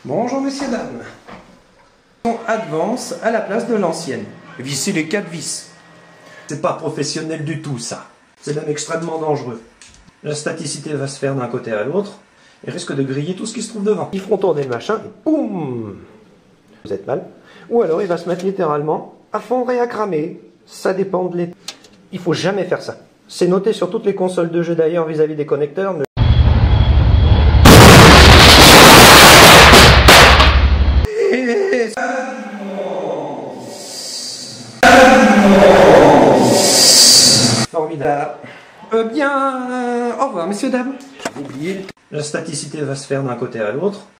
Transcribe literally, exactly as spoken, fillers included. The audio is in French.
Bonjour messieurs, dames. Advance à la place de l'ancienne. Visser les quatre vis. C'est pas professionnel du tout ça. C'est même extrêmement dangereux. La staticité va se faire d'un côté à l'autre et risque de griller tout ce qui se trouve devant. Ils feront tourner le machin et boum, vous êtes mal. Ou alors il va se mettre littéralement à fondre et à cramer. Ça dépend de l'état. Il faut jamais faire ça. C'est noté sur toutes les consoles de jeux d'ailleurs vis-à-vis des connecteurs. Ne... Formidable. Euh, bien, euh, au revoir messieurs, dames. Oubliez, la staticité va se faire d'un côté à l'autre.